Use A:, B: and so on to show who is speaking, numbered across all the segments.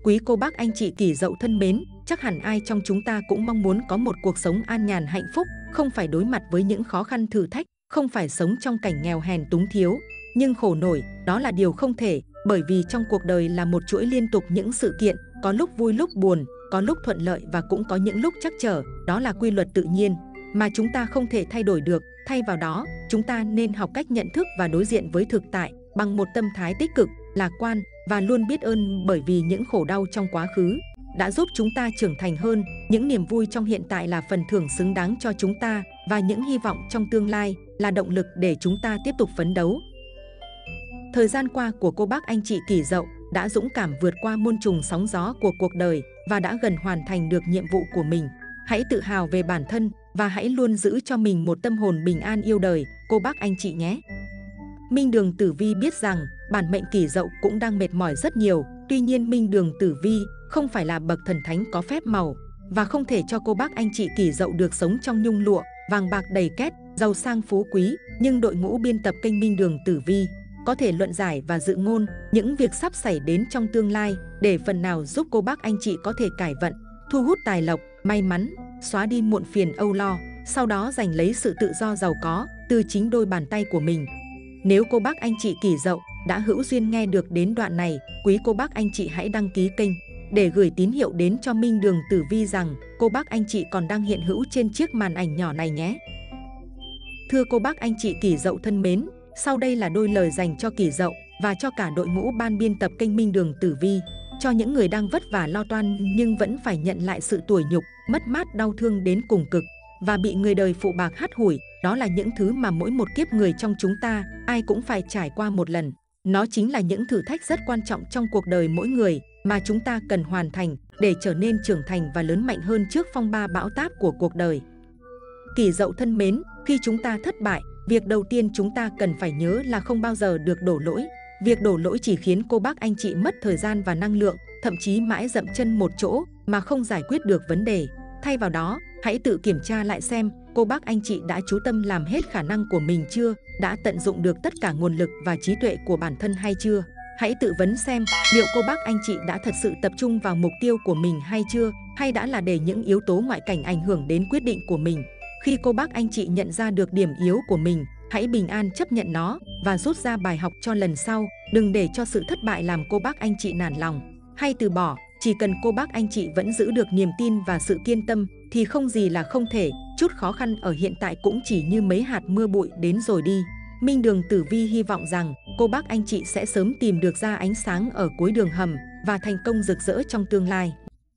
A: Quý cô bác anh chị Kỷ Dậu thân mến, chắc hẳn ai trong chúng ta cũng mong muốn có một cuộc sống an nhàn hạnh phúc, không phải đối mặt với những khó khăn thử thách, không phải sống trong cảnh nghèo hèn túng thiếu. Nhưng khổ nổi, đó là điều không thể, bởi vì trong cuộc đời là một chuỗi liên tục những sự kiện, có lúc vui lúc buồn, có lúc thuận lợi và cũng có những lúc trắc trở, đó là quy luật tự nhiên mà chúng ta không thể thay đổi được. Thay vào đó, chúng ta nên học cách nhận thức và đối diện với thực tại bằng một tâm thái tích cực, lạc quan và luôn biết ơn, bởi vì những khổ đau trong quá khứ đã giúp chúng ta trưởng thành hơn, những niềm vui trong hiện tại là phần thưởng xứng đáng cho chúng ta và những hy vọng trong tương lai là động lực để chúng ta tiếp tục phấn đấu. Thời gian qua của cô bác anh chị Kỷ Dậu đã dũng cảm vượt qua muôn trùng sóng gió của cuộc đời và đã gần hoàn thành được nhiệm vụ của mình. Hãy tự hào về bản thân và hãy luôn giữ cho mình một tâm hồn bình an yêu đời, cô bác anh chị nhé. Minh Đường Tử Vi biết rằng bản mệnh Kỷ Dậu cũng đang mệt mỏi rất nhiều. Tuy nhiên Minh Đường Tử Vi không phải là bậc thần thánh có phép màu và không thể cho cô bác anh chị Kỷ Dậu được sống trong nhung lụa, vàng bạc đầy két, giàu sang phú quý. Nhưng đội ngũ biên tập kênh Minh Đường Tử Vi có thể luận giải và dự ngôn những việc sắp xảy đến trong tương lai để phần nào giúp cô bác anh chị có thể cải vận, thu hút tài lộc, may mắn, xóa đi muộn phiền âu lo, sau đó giành lấy sự tự do giàu có từ chính đôi bàn tay của mình. Nếu cô bác anh chị Kỷ Dậu đã hữu duyên nghe được đến đoạn này, quý cô bác anh chị hãy đăng ký kênh để gửi tín hiệu đến cho Minh Đường Tử Vi rằng cô bác anh chị còn đang hiện hữu trên chiếc màn ảnh nhỏ này nhé. Thưa cô bác anh chị Kỷ Dậu thân mến, sau đây là đôi lời dành cho Kỷ Dậu và cho cả đội ngũ ban biên tập kênh Minh Đường Tử Vi, cho những người đang vất vả lo toan nhưng vẫn phải nhận lại sự tủi nhục, mất mát đau thương đến cùng cực và bị người đời phụ bạc hắt hủi. Đó là những thứ mà mỗi một kiếp người trong chúng ta ai cũng phải trải qua một lần. Nó chính là những thử thách rất quan trọng trong cuộc đời mỗi người mà chúng ta cần hoàn thành để trở nên trưởng thành và lớn mạnh hơn trước phong ba bão táp của cuộc đời. Kỷ Dậu thân mến, khi chúng ta thất bại, việc đầu tiên chúng ta cần phải nhớ là không bao giờ được đổ lỗi. Việc đổ lỗi chỉ khiến cô bác anh chị mất thời gian và năng lượng, thậm chí mãi dậm chân một chỗ mà không giải quyết được vấn đề. Thay vào đó, hãy tự kiểm tra lại xem cô bác anh chị đã chú tâm làm hết khả năng của mình chưa, đã tận dụng được tất cả nguồn lực và trí tuệ của bản thân hay chưa. Hãy tự vấn xem liệu cô bác anh chị đã thật sự tập trung vào mục tiêu của mình hay chưa, hay đã là để những yếu tố ngoại cảnh ảnh hưởng đến quyết định của mình. Khi cô bác anh chị nhận ra được điểm yếu của mình, hãy bình an chấp nhận nó và rút ra bài học cho lần sau. Đừng để cho sự thất bại làm cô bác anh chị nản lòng hay từ bỏ. Chỉ cần cô bác anh chị vẫn giữ được niềm tin và sự kiên tâm thì không gì là không thể. Chút khó khăn ở hiện tại cũng chỉ như mấy hạt mưa bụi đến rồi đi. Minh Đường Tử Vi hy vọng rằng cô bác anh chị sẽ sớm tìm được ra ánh sáng ở cuối đường hầm và thành công rực rỡ trong tương lai.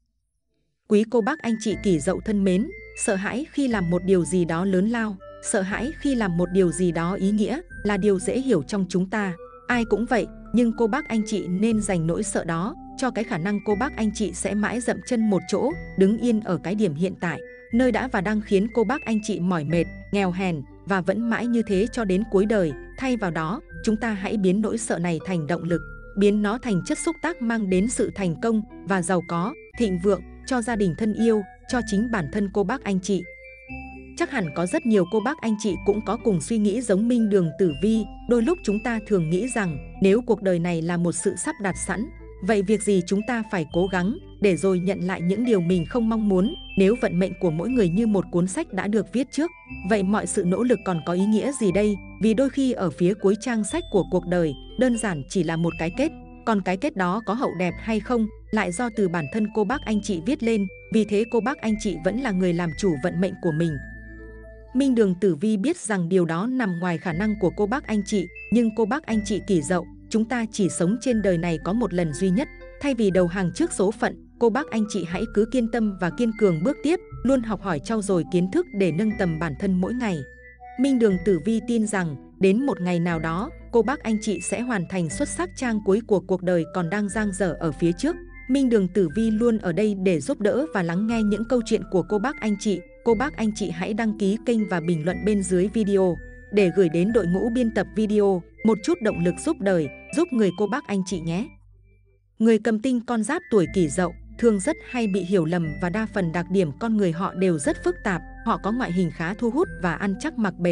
A: Quý cô bác anh chị Kỷ Dậu thân mến, sợ hãi khi làm một điều gì đó lớn lao, sợ hãi khi làm một điều gì đó ý nghĩa là điều dễ hiểu trong chúng ta. Ai cũng vậy, nhưng cô bác anh chị nên dành nỗi sợ đó cho cái khả năng cô bác anh chị sẽ mãi dậm chân một chỗ, đứng yên ở cái điểm hiện tại, nơi đã và đang khiến cô bác anh chị mỏi mệt, nghèo hèn và vẫn mãi như thế cho đến cuối đời. Thay vào đó, chúng ta hãy biến nỗi sợ này thành động lực, biến nó thành chất xúc tác mang đến sự thành công và giàu có, thịnh vượng cho gia đình thân yêu, cho chính bản thân cô bác anh chị. Chắc hẳn có rất nhiều cô bác anh chị cũng có cùng suy nghĩ giống Minh Đường Tử Vi. Đôi lúc chúng ta thường nghĩ rằng nếu cuộc đời này là một sự sắp đặt sẵn, vậy việc gì chúng ta phải cố gắng để rồi nhận lại những điều mình không mong muốn. Nếu vận mệnh của mỗi người như một cuốn sách đã được viết trước, vậy mọi sự nỗ lực còn có ý nghĩa gì đây? Vì đôi khi ở phía cuối trang sách của cuộc đời đơn giản chỉ là một cái kết, còn cái kết đó có hậu đẹp hay không lại do từ bản thân cô bác anh chị viết lên. Vì thế cô bác anh chị vẫn là người làm chủ vận mệnh của mình. Minh Đường Tử Vi biết rằng điều đó nằm ngoài khả năng của cô bác anh chị, nhưng cô bác anh chị Kỷ Dậu, chúng ta chỉ sống trên đời này có một lần duy nhất. Thay vì đầu hàng trước số phận, cô bác anh chị hãy cứ kiên tâm và kiên cường bước tiếp, luôn học hỏi trau dồi kiến thức để nâng tầm bản thân mỗi ngày. Minh Đường Tử Vi tin rằng đến một ngày nào đó, cô bác anh chị sẽ hoàn thành xuất sắc trang cuối của cuộc đời còn đang dang dở ở phía trước. Minh Đường Tử Vi luôn ở đây để giúp đỡ và lắng nghe những câu chuyện của cô bác anh chị. Cô bác anh chị hãy đăng ký kênh và bình luận bên dưới video để gửi đến đội ngũ biên tập video một chút động lực giúp đời, giúp người cô bác anh chị nhé. Người cầm tinh con giáp tuổi Kỷ Dậu thường rất hay bị hiểu lầm và đa phần đặc điểm con người họ đều rất phức tạp. Họ có ngoại hình khá thu hút và ăn chắc mặc bền.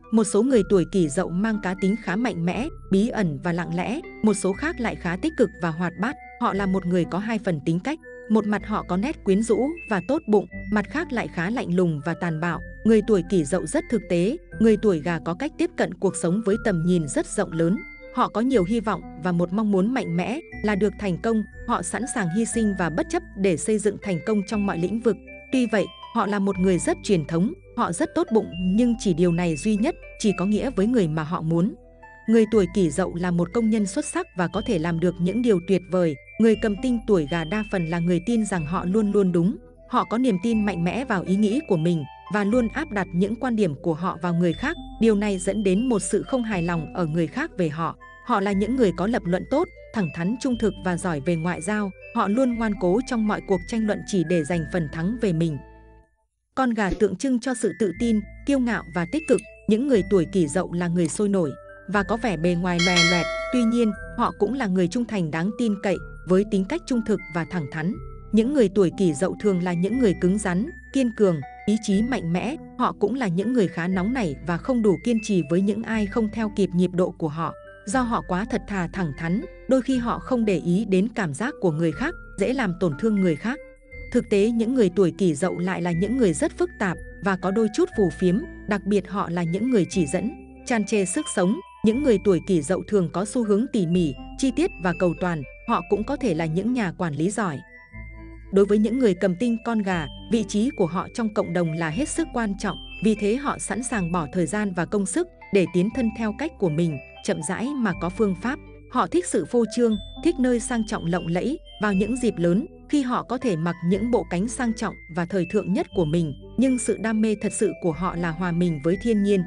A: Một số người tuổi Kỷ Dậu mang cá tính khá mạnh mẽ, bí ẩn và lặng lẽ, một số khác lại khá tích cực và hoạt bát. Họ là một người có hai phần tính cách, một mặt họ có nét quyến rũ và tốt bụng, mặt khác lại khá lạnh lùng và tàn bạo. Người tuổi Kỷ Dậu rất thực tế, người tuổi Gà có cách tiếp cận cuộc sống với tầm nhìn rất rộng lớn. Họ có nhiều hy vọng và một mong muốn mạnh mẽ là được thành công. Họ sẵn sàng hy sinh và bất chấp để xây dựng thành công trong mọi lĩnh vực. Tuy vậy, họ là một người rất truyền thống, họ rất tốt bụng, nhưng chỉ điều này duy nhất chỉ có nghĩa với người mà họ muốn. Người tuổi Kỷ Dậu là một công nhân xuất sắc và có thể làm được những điều tuyệt vời. Người cầm tinh tuổi Gà đa phần là người tin rằng họ luôn luôn đúng. Họ có niềm tin mạnh mẽ vào ý nghĩ của mình và luôn áp đặt những quan điểm của họ vào người khác. Điều này dẫn đến một sự không hài lòng ở người khác về họ. Họ là những người có lập luận tốt, thẳng thắn, trung thực và giỏi về ngoại giao. Họ luôn ngoan cố trong mọi cuộc tranh luận chỉ để giành phần thắng về mình. Con gà tượng trưng cho sự tự tin, kiêu ngạo và tích cực. Những người tuổi Kỷ Dậu là người sôi nổi và có vẻ bề ngoài loè loẹt. Tuy nhiên, họ cũng là người trung thành đáng tin cậy với tính cách trung thực và thẳng thắn. Những người tuổi Kỷ Dậu thường là những người cứng rắn, kiên cường, ý chí mạnh mẽ. Họ cũng là những người khá nóng nảy và không đủ kiên trì với những ai không theo kịp nhịp độ của họ. Do họ quá thật thà thẳng thắn, đôi khi họ không để ý đến cảm giác của người khác, dễ làm tổn thương người khác. Thực tế, những người tuổi Kỷ Dậu lại là những người rất phức tạp và có đôi chút phù phiếm, đặc biệt họ là những người chỉ dẫn, tràn trề sức sống. Những người tuổi Kỷ Dậu thường có xu hướng tỉ mỉ, chi tiết và cầu toàn. Họ cũng có thể là những nhà quản lý giỏi. Đối với những người cầm tinh con gà, vị trí của họ trong cộng đồng là hết sức quan trọng, vì thế họ sẵn sàng bỏ thời gian và công sức để tiến thân theo cách của mình, chậm rãi mà có phương pháp. Họ thích sự phô trương, thích nơi sang trọng lộng lẫy. Vào những dịp lớn, khi họ có thể mặc những bộ cánh sang trọng và thời thượng nhất của mình, nhưng sự đam mê thật sự của họ là hòa mình với thiên nhiên.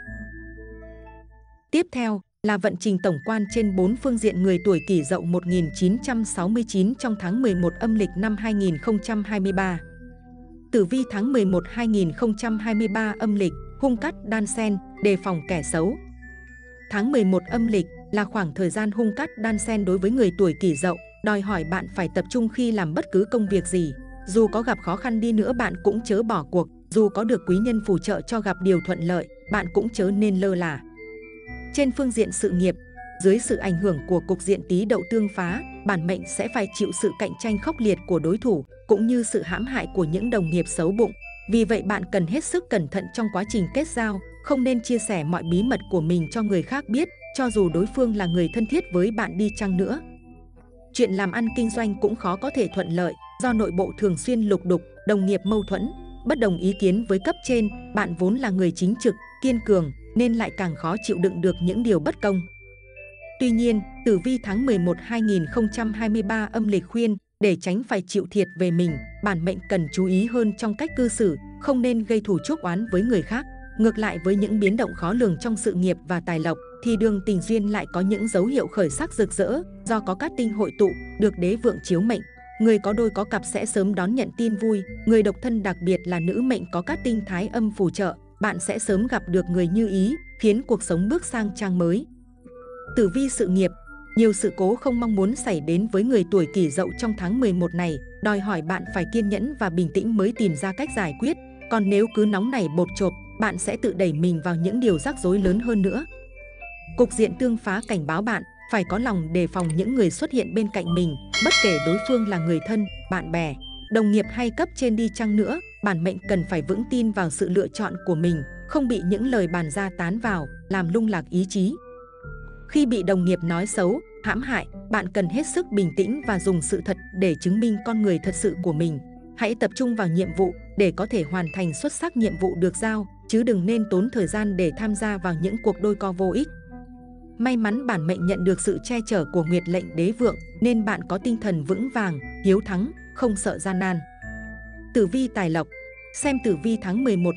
A: Tiếp theo là vận trình tổng quan trên 4 phương diện người tuổi Kỷ Dậu 1969 trong tháng 11 âm lịch năm 2023. Tử vi tháng 11 2023 âm lịch, hung cát đan xen, đề phòng kẻ xấu. Tháng 11 âm lịch là khoảng thời gian hung cát đan xen đối với người tuổi Kỷ Dậu, đòi hỏi bạn phải tập trung khi làm bất cứ công việc gì. Dù có gặp khó khăn đi nữa bạn cũng chớ bỏ cuộc, dù có được quý nhân phù trợ cho gặp điều thuận lợi, bạn cũng chớ nên lơ là. Trên phương diện sự nghiệp, dưới sự ảnh hưởng của cục diện Tý Đậu tương phá, bản mệnh sẽ phải chịu sự cạnh tranh khốc liệt của đối thủ cũng như sự hãm hại của những đồng nghiệp xấu bụng. Vì vậy bạn cần hết sức cẩn thận trong quá trình kết giao, không nên chia sẻ mọi bí mật của mình cho người khác biết, cho dù đối phương là người thân thiết với bạn đi chăng nữa. Chuyện làm ăn kinh doanh cũng khó có thể thuận lợi, do nội bộ thường xuyên lục đục, đồng nghiệp mâu thuẫn, bất đồng ý kiến với cấp trên. Bạn vốn là người chính trực, kiên cường nên lại càng khó chịu đựng được những điều bất công. Tuy nhiên, tử vi tháng 11 2023 âm lịch khuyên, để tránh phải chịu thiệt về mình, bản mệnh cần chú ý hơn trong cách cư xử, không nên gây thù chuốc oán với người khác. Ngược lại, với những biến động khó lường trong sự nghiệp và tài lộc, thì đường tình duyên lại có những dấu hiệu khởi sắc rực rỡ, do có cát tinh hội tụ, được đế vượng chiếu mệnh. Người có đôi có cặp sẽ sớm đón nhận tin vui, người độc thân đặc biệt là nữ mệnh có cát tinh thái âm phù trợ, bạn sẽ sớm gặp được người như ý, khiến cuộc sống bước sang trang mới. Tử vi sự nghiệp, nhiều sự cố không mong muốn xảy đến với người tuổi Kỷ Dậu trong tháng 11 này, đòi hỏi bạn phải kiên nhẫn và bình tĩnh mới tìm ra cách giải quyết. Còn nếu cứ nóng nảy bộp chộp, bạn sẽ tự đẩy mình vào những điều rắc rối lớn hơn nữa. Cục diện tương phá cảnh báo bạn phải có lòng đề phòng những người xuất hiện bên cạnh mình, bất kể đối phương là người thân, bạn bè, đồng nghiệp hay cấp trên đi chăng nữa. Bản mệnh cần phải vững tin vào sự lựa chọn của mình, không bị những lời bàn ra tán vào, làm lung lạc ý chí. Khi bị đồng nghiệp nói xấu, hãm hại, bạn cần hết sức bình tĩnh và dùng sự thật để chứng minh con người thật sự của mình. Hãy tập trung vào nhiệm vụ để có thể hoàn thành xuất sắc nhiệm vụ được giao, chứ đừng nên tốn thời gian để tham gia vào những cuộc đôi co vô ích. May mắn bản mệnh nhận được sự che chở của Nguyệt lệnh đế vượng nên bạn có tinh thần vững vàng, hiếu thắng, không sợ gian nan. Tử vi tài lộc, xem tử vi tháng 11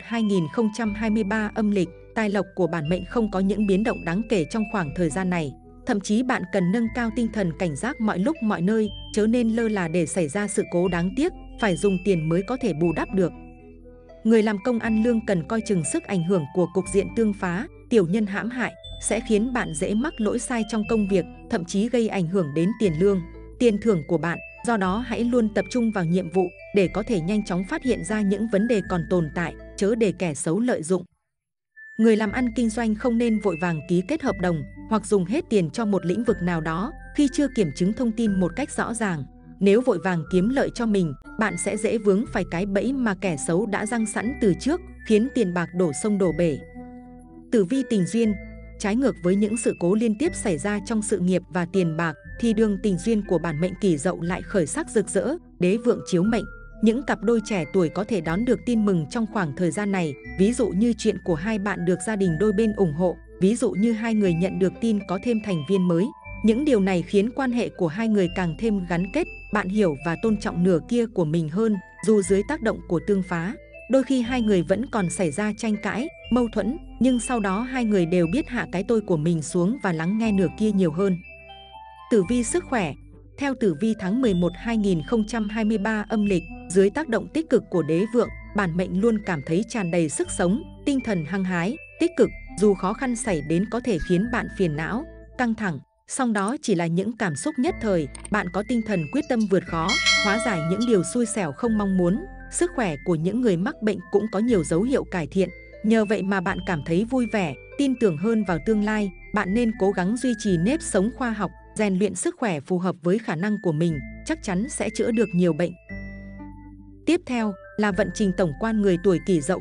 A: 2023 âm lịch, tài lộc của bản mệnh không có những biến động đáng kể trong khoảng thời gian này. Thậm chí bạn cần nâng cao tinh thần cảnh giác mọi lúc mọi nơi, chớ nên lơ là để xảy ra sự cố đáng tiếc, phải dùng tiền mới có thể bù đắp được. Người làm công ăn lương cần coi chừng sức ảnh hưởng của cục diện tương phá, tiểu nhân hãm hại sẽ khiến bạn dễ mắc lỗi sai trong công việc, thậm chí gây ảnh hưởng đến tiền lương, tiền thưởng của bạn. Do đó hãy luôn tập trung vào nhiệm vụ để có thể nhanh chóng phát hiện ra những vấn đề còn tồn tại, chớ để kẻ xấu lợi dụng. Người làm ăn kinh doanh không nên vội vàng ký kết hợp đồng hoặc dùng hết tiền cho một lĩnh vực nào đó khi chưa kiểm chứng thông tin một cách rõ ràng. Nếu vội vàng kiếm lợi cho mình, bạn sẽ dễ vướng phải cái bẫy mà kẻ xấu đã giăng sẵn từ trước, khiến tiền bạc đổ sông đổ bể. Tử vi tình duyên. Trái ngược với những sự cố liên tiếp xảy ra trong sự nghiệp và tiền bạc, thì đường tình duyên của bản mệnh Kỷ Dậu lại khởi sắc rực rỡ, đế vượng chiếu mệnh. Những cặp đôi trẻ tuổi có thể đón được tin mừng trong khoảng thời gian này, ví dụ như chuyện của hai bạn được gia đình đôi bên ủng hộ, ví dụ như hai người nhận được tin có thêm thành viên mới. Những điều này khiến quan hệ của hai người càng thêm gắn kết, bạn hiểu và tôn trọng nửa kia của mình hơn, dù dưới tác động của tương phá. Đôi khi hai người vẫn còn xảy ra tranh cãi, mâu thuẫn, nhưng sau đó hai người đều biết hạ cái tôi của mình xuống và lắng nghe nửa kia nhiều hơn. Tử vi sức khỏe. Theo tử vi tháng 11 2023 âm lịch, dưới tác động tích cực của đế vượng, bản mệnh luôn cảm thấy tràn đầy sức sống, tinh thần hăng hái, tích cực, dù khó khăn xảy đến có thể khiến bạn phiền não, căng thẳng, song đó chỉ là những cảm xúc nhất thời, bạn có tinh thần quyết tâm vượt khó, hóa giải những điều xui xẻo không mong muốn. Sức khỏe của những người mắc bệnh cũng có nhiều dấu hiệu cải thiện, nhờ vậy mà bạn cảm thấy vui vẻ, tin tưởng hơn vào tương lai. Bạn nên cố gắng duy trì nếp sống khoa học, rèn luyện sức khỏe phù hợp với khả năng của mình, chắc chắn sẽ chữa được nhiều bệnh. Tiếp theo là vận trình tổng quan người tuổi Kỷ Dậu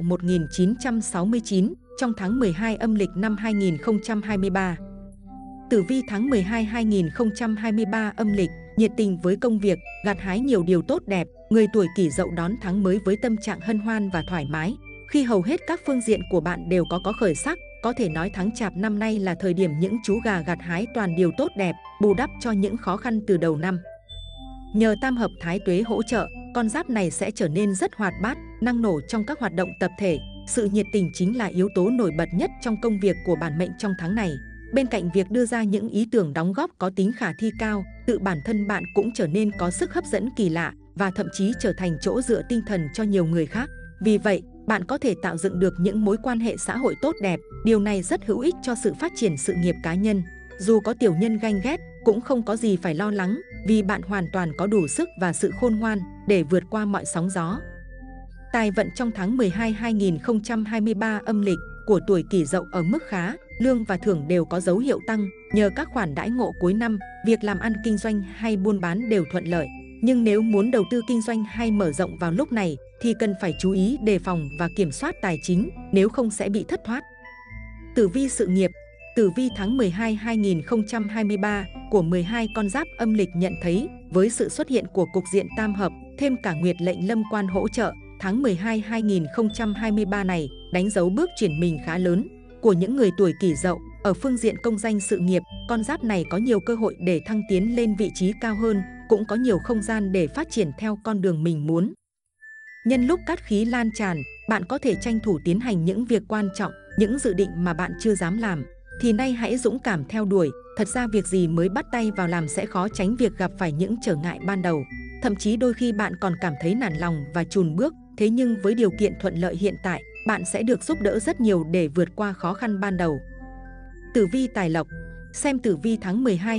A: 1969 trong tháng 12 âm lịch năm 2023. Tử vi tháng 12 2023 âm lịch, nhiệt tình với công việc, gặt hái nhiều điều tốt đẹp, người tuổi Kỷ Dậu đón tháng mới với tâm trạng hân hoan và thoải mái. Khi hầu hết các phương diện của bạn đều có khởi sắc, có thể nói tháng Chạp năm nay là thời điểm những chú gà gặt hái toàn điều tốt đẹp, bù đắp cho những khó khăn từ đầu năm. Nhờ tam hợp thái tuế hỗ trợ, con giáp này sẽ trở nên rất hoạt bát, năng nổ trong các hoạt động tập thể. Sự nhiệt tình chính là yếu tố nổi bật nhất trong công việc của bản mệnh trong tháng này. Bên cạnh việc đưa ra những ý tưởng đóng góp có tính khả thi cao, tự bản thân bạn cũng trở nên có sức hấp dẫn kỳ lạ và thậm chí trở thành chỗ dựa tinh thần cho nhiều người khác. Vì vậy, bạn có thể tạo dựng được những mối quan hệ xã hội tốt đẹp. Điều này rất hữu ích cho sự phát triển sự nghiệp cá nhân. Dù có tiểu nhân ganh ghét, cũng không có gì phải lo lắng, vì bạn hoàn toàn có đủ sức và sự khôn ngoan để vượt qua mọi sóng gió. Tài vận trong tháng 12 2023 âm lịch của tuổi Kỷ Dậu ở mức khá, lương và thưởng đều có dấu hiệu tăng, nhờ các khoản đãi ngộ cuối năm, việc làm ăn kinh doanh hay buôn bán đều thuận lợi. Nhưng nếu muốn đầu tư kinh doanh hay mở rộng vào lúc này thì cần phải chú ý đề phòng và kiểm soát tài chính, nếu không sẽ bị thất thoát. Tử vi sự nghiệp. Tử vi tháng 12 2023 của 12 con giáp âm lịch nhận thấy, với sự xuất hiện của cục diện tam hợp, thêm cả nguyệt lệnh lâm quan hỗ trợ, tháng 12 2023 này đánh dấu bước chuyển mình khá lớn của những người tuổi Kỷ Dậu. Ở phương diện công danh sự nghiệp, con giáp này có nhiều cơ hội để thăng tiến lên vị trí cao hơn, cũng có nhiều không gian để phát triển theo con đường mình muốn. Nhân lúc cát khí lan tràn, bạn có thể tranh thủ tiến hành những việc quan trọng, những dự định mà bạn chưa dám làm, thì nay hãy dũng cảm theo đuổi. Thật ra việc gì mới bắt tay vào làm sẽ khó tránh việc gặp phải những trở ngại ban đầu. Thậm chí đôi khi bạn còn cảm thấy nản lòng và chùn bước, thế nhưng với điều kiện thuận lợi hiện tại, bạn sẽ được giúp đỡ rất nhiều để vượt qua khó khăn ban đầu. Tử vi tài lộc. Xem tử vi tháng 12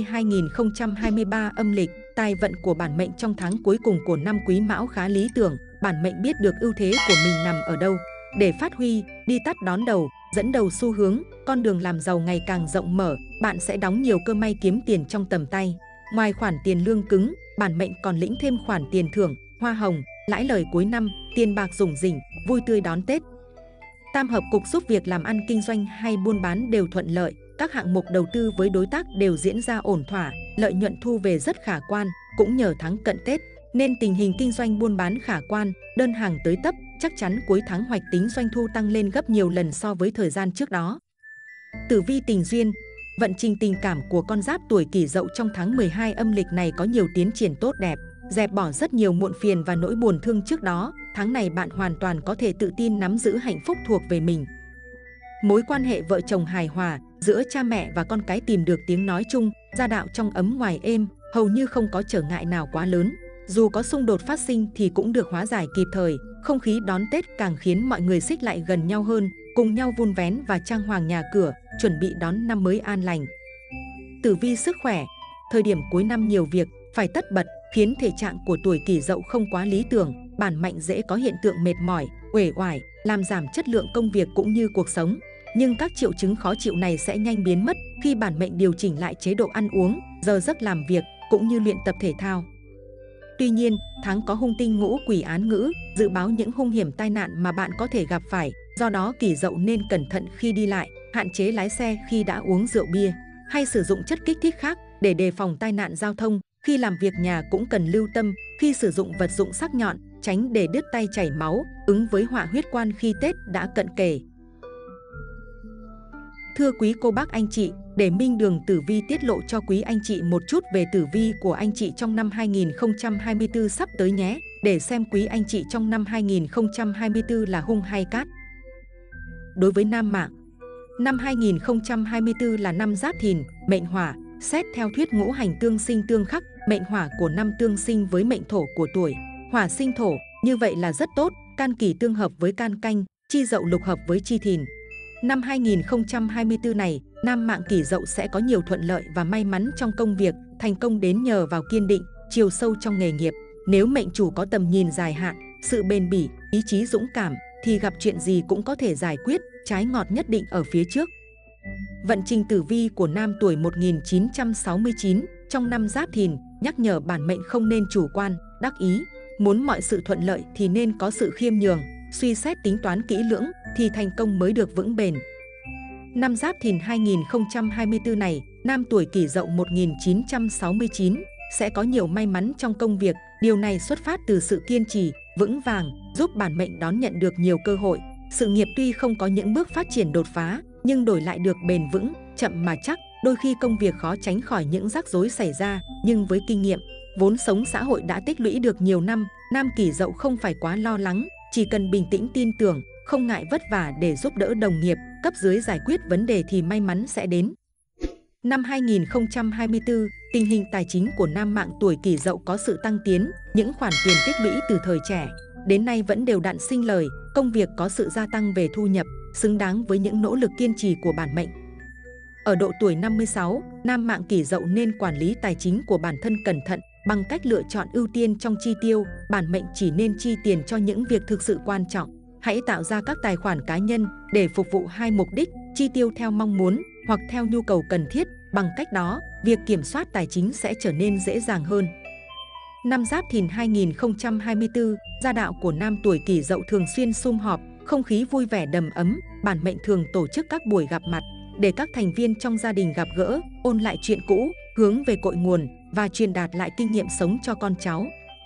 A: 2023 âm lịch, tài vận của bản mệnh trong tháng cuối cùng của năm Quý Mão khá lý tưởng. Bản mệnh biết được ưu thế của mình nằm ở đâu để phát huy, đi tắt đón đầu, dẫn đầu xu hướng, con đường làm giàu ngày càng rộng mở. Bạn sẽ đóng nhiều cơ may kiếm tiền trong tầm tay. Ngoài khoản tiền lương cứng, bản mệnh còn lĩnh thêm khoản tiền thưởng, hoa hồng, lãi lời cuối năm, tiền bạc rủng rỉnh, vui tươi đón Tết. Tam hợp cục giúp việc làm ăn kinh doanh hay buôn bán đều thuận lợi. Các hạng mục đầu tư với đối tác đều diễn ra ổn thỏa, lợi nhuận thu về rất khả quan, cũng nhờ tháng cận Tết nên tình hình kinh doanh buôn bán khả quan, đơn hàng tới tấp, chắc chắn cuối tháng hoạch tính doanh thu tăng lên gấp nhiều lần so với thời gian trước đó. Tử vi tình duyên. Vận trình tình cảm của con giáp tuổi Kỷ Dậu trong tháng 12 âm lịch này có nhiều tiến triển tốt đẹp, dẹp bỏ rất nhiều muộn phiền và nỗi buồn thương trước đó. Tháng này bạn hoàn toàn có thể tự tin nắm giữ hạnh phúc thuộc về mình. Mối quan hệ vợ chồng hài hòa, giữa cha mẹ và con cái tìm được tiếng nói chung, gia đạo trong ấm ngoài êm, hầu như không có trở ngại nào quá lớn. Dù có xung đột phát sinh thì cũng được hóa giải kịp thời. Không khí đón Tết càng khiến mọi người xích lại gần nhau hơn, cùng nhau vun vén và trang hoàng nhà cửa, chuẩn bị đón năm mới an lành. Tử vi sức khỏe. Thời điểm cuối năm nhiều việc phải tất bật, khiến thể trạng của tuổi Kỷ Dậu không quá lý tưởng. Bản mệnh dễ có hiện tượng mệt mỏi, uể oải, làm giảm chất lượng công việc cũng như cuộc sống. Nhưng các triệu chứng khó chịu này sẽ nhanh biến mất khi bản mệnh điều chỉnh lại chế độ ăn uống, giờ giấc làm việc cũng như luyện tập thể thao. Tuy nhiên, tháng có hung tinh Ngũ Quỷ Án Ngữ dự báo những hung hiểm tai nạn mà bạn có thể gặp phải, do đó Kỷ Dậu nên cẩn thận khi đi lại, hạn chế lái xe khi đã uống rượu bia hay sử dụng chất kích thích khác để đề phòng tai nạn giao thông. Khi làm việc nhà cũng cần lưu tâm khi sử dụng vật dụng sắc nhọn, tránh để đứt tay chảy máu, ứng với họa huyết quan khi Tết đã cận kề. Thưa quý cô bác anh chị, để Minh Đường Tử Vi tiết lộ cho quý anh chị một chút về tử vi của anh chị trong năm 2024 sắp tới nhé, để xem quý anh chị trong năm 2024 là hung hay cát. Đối với nam mạng, năm 2024 là năm Giáp Thìn, mệnh hỏa. Xét theo thuyết ngũ hành tương sinh tương khắc, mệnh hỏa của năm tương sinh với mệnh thổ của tuổi, hỏa sinh thổ, như vậy là rất tốt. Can Kỷ tương hợp với can Canh, Chi Dậu lục hợp với Chi Thìn. Năm 2024 này, nam mạng Kỷ Dậu sẽ có nhiều thuận lợi và may mắn trong công việc, thành công đến nhờ vào kiên định, chiều sâu trong nghề nghiệp. Nếu mệnh chủ có tầm nhìn dài hạn, sự bền bỉ, ý chí dũng cảm, thì gặp chuyện gì cũng có thể giải quyết, trái ngọt nhất định ở phía trước. Vận trình tử vi của nam tuổi 1969 trong năm Giáp Thìn nhắc nhở bản mệnh không nên chủ quan, đắc ý. Muốn mọi sự thuận lợi thì nên có sự khiêm nhường, suy xét tính toán kỹ lưỡng thì thành công mới được vững bền. Năm Giáp Thìn 2024 này, nam tuổi Kỷ Dậu 1969 sẽ có nhiều may mắn trong công việc. Điều này xuất phát từ sự kiên trì, vững vàng, giúp bản mệnh đón nhận được nhiều cơ hội. Sự nghiệp tuy không có những bước phát triển đột phá, nhưng đổi lại được bền vững, chậm mà chắc. Đôi khi công việc khó tránh khỏi những rắc rối xảy ra, nhưng với kinh nghiệm, vốn sống xã hội đã tích lũy được nhiều năm, nam Kỷ Dậu không phải quá lo lắng, chỉ cần bình tĩnh tin tưởng, không ngại vất vả để giúp đỡ đồng nghiệp, cấp dưới giải quyết vấn đề thì may mắn sẽ đến. Năm 2024, tình hình tài chính của nam mạng tuổi Kỷ Dậu có sự tăng tiến, những khoản tiền tích lũy từ thời trẻ đến nay vẫn đều đặn sinh lời, công việc có sự gia tăng về thu nhập, xứng đáng với những nỗ lực kiên trì của bản mệnh. Ở độ tuổi 56, nam mạng Kỷ Dậu nên quản lý tài chính của bản thân cẩn thận bằng cách lựa chọn ưu tiên trong chi tiêu. Bản mệnh chỉ nên chi tiền cho những việc thực sự quan trọng. Hãy tạo ra các tài khoản cá nhân để phục vụ hai mục đích, chi tiêu theo mong muốn hoặc theo nhu cầu cần thiết. Bằng cách đó, việc kiểm soát tài chính sẽ trở nên dễ dàng hơn. Năm Giáp Thìn 2024, gia đạo của nam tuổi Kỷ Dậu thường xuyên sum họp, không khí vui vẻ đầm ấm. Bản mệnh thường tổ chức các buổi gặp mặt để các thành viên trong gia đình gặp gỡ, ôn lại chuyện cũ, hướng về cội nguồn và truyền đạt lại kinh nghiệm sống cho con cháu.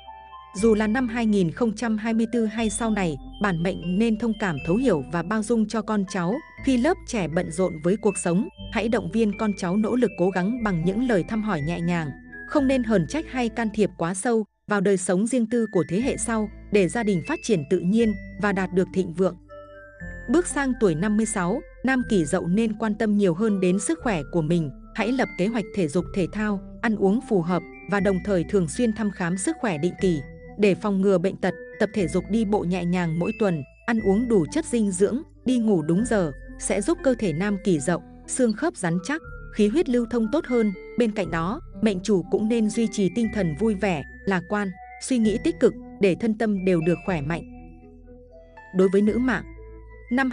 A: Dù là năm 2024 hay sau này, bản mệnh nên thông cảm, thấu hiểu và bao dung cho con cháu. Khi lớp trẻ bận rộn với cuộc sống, hãy động viên con cháu nỗ lực cố gắng bằng những lời thăm hỏi nhẹ nhàng. Không nên hờn trách hay can thiệp quá sâu vào đời sống riêng tư của thế hệ sau, để gia đình phát triển tự nhiên và đạt được thịnh vượng. Bước sang tuổi 56, nam Kỷ Dậu nên quan tâm nhiều hơn đến sức khỏe của mình. Hãy lập kế hoạch thể dục thể thao, ăn uống phù hợp và đồng thời thường xuyên thăm khám sức khỏe định kỳ. Để phòng ngừa bệnh tật, tập thể dục đi bộ nhẹ nhàng mỗi tuần, ăn uống đủ chất dinh dưỡng, đi ngủ đúng giờ sẽ giúp cơ thể nam Kỷ Dậu, xương khớp rắn chắc, khí huyết lưu thông tốt hơn. Bên cạnh đó, mệnh chủ cũng nên duy trì tinh thần vui vẻ, lạc quan, suy nghĩ tích cực để thân tâm đều được khỏe mạnh. Đối với nữ mạng, năm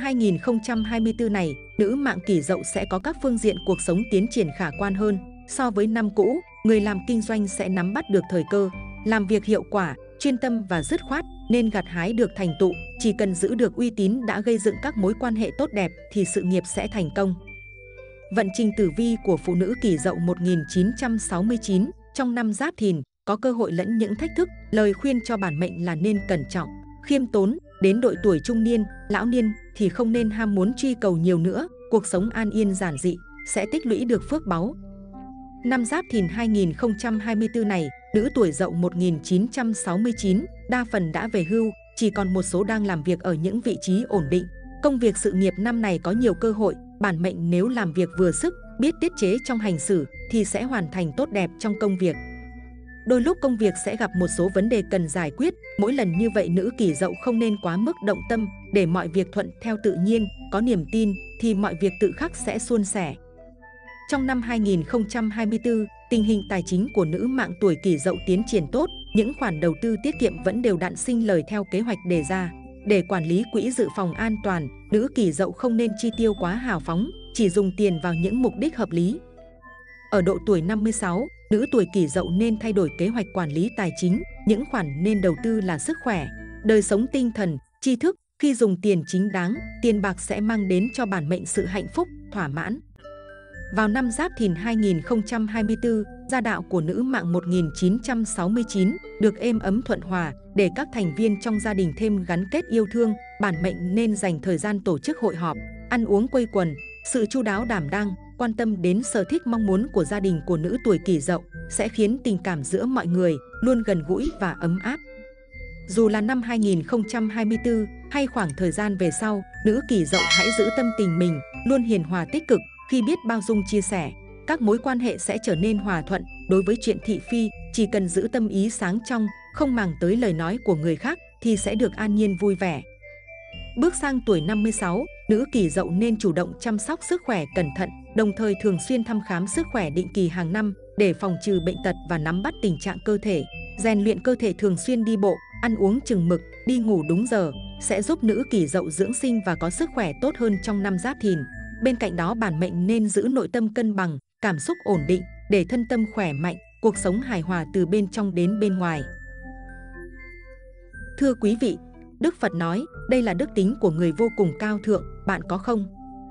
A: 2024 này, nữ mạng Kỷ Dậu sẽ có các phương diện cuộc sống tiến triển khả quan hơn so với năm cũ. Người làm kinh doanh sẽ nắm bắt được thời cơ, làm việc hiệu quả, chuyên tâm và dứt khoát nên gặt hái được thành tựu. Chỉ cần giữ được uy tín đã gây dựng các mối quan hệ tốt đẹp thì sự nghiệp sẽ thành công. Vận trình tử vi của phụ nữ Kỷ Dậu 1969 trong năm Giáp Thìn có cơ hội lẫn những thách thức. Lời khuyên cho bản mệnh là nên cẩn trọng, khiêm tốn. Đến độ tuổi trung niên, lão niên thì không nên ham muốn truy cầu nhiều nữa. Cuộc sống an yên giản dị sẽ tích lũy được phước báu. Năm Giáp Thìn 2024 này, nữ tuổi Dậu 1969 đa phần đã về hưu, chỉ còn một số đang làm việc ở những vị trí ổn định. Công việc sự nghiệp năm này có nhiều cơ hội. Bản mệnh nếu làm việc vừa sức, biết tiết chế trong hành xử thì sẽ hoàn thành tốt đẹp trong công việc. Đôi lúc công việc sẽ gặp một số vấn đề cần giải quyết. Mỗi lần như vậy, nữ Kỷ Dậu không nên quá mức động tâm, để mọi việc thuận theo tự nhiên. Có niềm tin thì mọi việc tự khắc sẽ suôn sẻ. Trong năm 2024, tình hình tài chính của nữ mạng tuổi Kỷ Dậu tiến triển tốt. Những khoản đầu tư tiết kiệm vẫn đều đặn sinh lời theo kế hoạch đề ra. Để quản lý quỹ dự phòng an toàn, nữ Kỷ Dậu không nên chi tiêu quá hào phóng, chỉ dùng tiền vào những mục đích hợp lý. Ở độ tuổi 56, nữ tuổi Kỷ Dậu nên thay đổi kế hoạch quản lý tài chính, những khoản nên đầu tư là sức khỏe, đời sống tinh thần, tri thức. Khi dùng tiền chính đáng, tiền bạc sẽ mang đến cho bản mệnh sự hạnh phúc, thỏa mãn. Vào năm Giáp Thìn 2024, gia đạo của nữ mạng 1969 được êm ấm thuận hòa, để các thành viên trong gia đình thêm gắn kết yêu thương, bản mệnh nên dành thời gian tổ chức hội họp, ăn uống quây quần, sự chu đáo đảm đang, quan tâm đến sở thích mong muốn của gia đình của nữ tuổi Kỷ Dậu sẽ khiến tình cảm giữa mọi người luôn gần gũi và ấm áp. Dù là năm 2024 hay khoảng thời gian về sau, nữ Kỷ Dậu hãy giữ tâm tình mình luôn hiền hòa tích cực. Khi biết bao dung chia sẻ, các mối quan hệ sẽ trở nên hòa thuận. Đối với chuyện thị phi, chỉ cần giữ tâm ý sáng trong, không màng tới lời nói của người khác thì sẽ được an nhiên vui vẻ. Bước sang tuổi 56, nữ Kỷ Dậu nên chủ động chăm sóc sức khỏe cẩn thận, đồng thời thường xuyên thăm khám sức khỏe định kỳ hàng năm để phòng trừ bệnh tật và nắm bắt tình trạng cơ thể. Rèn luyện cơ thể thường xuyên đi bộ, ăn uống chừng mực, đi ngủ đúng giờ sẽ giúp nữ Kỷ Dậu dưỡng sinh và có sức khỏe tốt hơn trong năm Giáp Thìn. Bên cạnh đó, bản mệnh nên giữ nội tâm cân bằng, cảm xúc ổn định để thân tâm khỏe mạnh, cuộc sống hài hòa từ bên trong đến bên ngoài. Thưa quý vị, Đức Phật nói, đây là đức tính của người vô cùng cao thượng, bạn có không?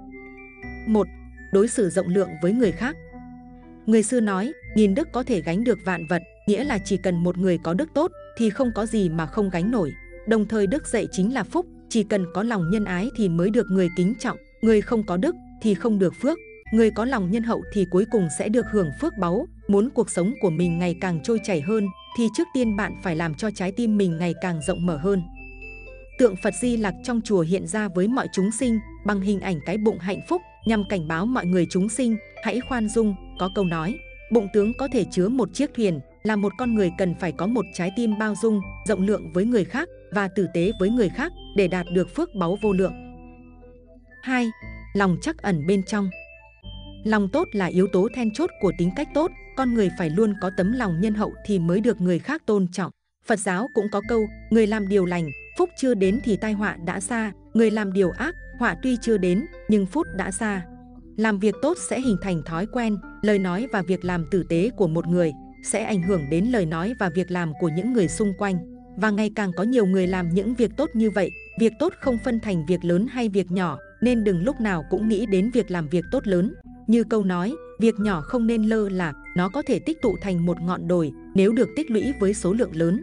A: 1. Đối xử rộng lượng với người khác. Người xưa nói, nghìn đức có thể gánh được vạn vật, nghĩa là chỉ cần một người có đức tốt thì không có gì mà không gánh nổi. Đồng thời đức dạy chính là phúc, chỉ cần có lòng nhân ái thì mới được người kính trọng, người không có đức thì không được phước. Người có lòng nhân hậu thì cuối cùng sẽ được hưởng phước báu. Muốn cuộc sống của mình ngày càng trôi chảy hơn thì trước tiên bạn phải làm cho trái tim mình ngày càng rộng mở hơn. Tượng Phật Di Lặc trong chùa hiện ra với mọi chúng sinh bằng hình ảnh cái bụng hạnh phúc, nhằm cảnh báo mọi người chúng sinh hãy khoan dung. Có câu nói, bụng tướng có thể chứa một chiếc thuyền, là một con người cần phải có một trái tim bao dung, rộng lượng với người khác và tử tế với người khác để đạt được phước báu vô lượng. 2. Lòng trắc ẩn bên trong. Lòng tốt là yếu tố then chốt của tính cách tốt, con người phải luôn có tấm lòng nhân hậu thì mới được người khác tôn trọng. Phật giáo cũng có câu, người làm điều lành, phúc chưa đến thì tai họa đã xa, người làm điều ác, họa tuy chưa đến nhưng phúc đã xa. Làm việc tốt sẽ hình thành thói quen, lời nói và việc làm tử tế của một người sẽ ảnh hưởng đến lời nói và việc làm của những người xung quanh. Và ngày càng có nhiều người làm những việc tốt như vậy. Việc tốt không phân thành việc lớn hay việc nhỏ, nên đừng lúc nào cũng nghĩ đến việc làm việc tốt lớn. Như câu nói, việc nhỏ không nên lơ là, nó có thể tích tụ thành một ngọn đồi nếu được tích lũy với số lượng lớn.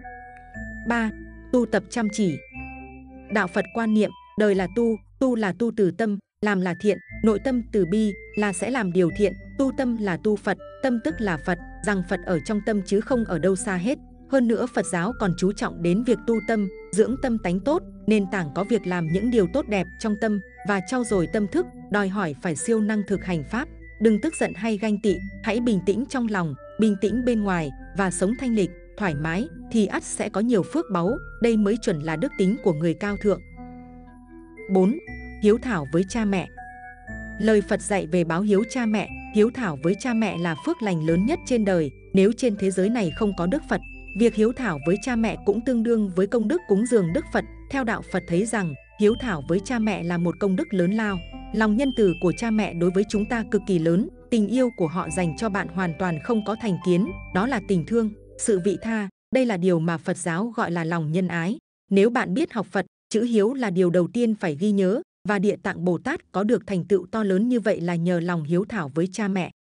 A: 3. Tu tập chăm chỉ. Đạo Phật quan niệm, đời là tu là tu từ tâm, làm là thiện, nội tâm từ bi là sẽ làm điều thiện, tu tâm là tu Phật, tâm tức là Phật, rằng Phật ở trong tâm chứ không ở đâu xa hết. Hơn nữa Phật giáo còn chú trọng đến việc tu tâm, dưỡng tâm tánh tốt, nền tảng có việc làm những điều tốt đẹp trong tâm và trau dồi tâm thức, đòi hỏi phải siêu năng thực hành pháp. Đừng tức giận hay ganh tị, hãy bình tĩnh trong lòng, bình tĩnh bên ngoài và sống thanh lịch, thoải mái thì ắt sẽ có nhiều phước báu, đây mới chuẩn là đức tính của người cao thượng. 4. Hiếu thảo với cha mẹ. Lời Phật dạy về báo hiếu cha mẹ, hiếu thảo với cha mẹ là phước lành lớn nhất trên đời. Nếu trên thế giới này không có Đức Phật, việc hiếu thảo với cha mẹ cũng tương đương với công đức cúng dường Đức Phật. Theo đạo Phật thấy rằng, hiếu thảo với cha mẹ là một công đức lớn lao. Lòng nhân từ của cha mẹ đối với chúng ta cực kỳ lớn, tình yêu của họ dành cho bạn hoàn toàn không có thành kiến, đó là tình thương, sự vị tha. Đây là điều mà Phật giáo gọi là lòng nhân ái. Nếu bạn biết học Phật, chữ hiếu là điều đầu tiên phải ghi nhớ, và Địa Tạng Bồ Tát có được thành tựu to lớn như vậy là nhờ lòng hiếu thảo với cha mẹ.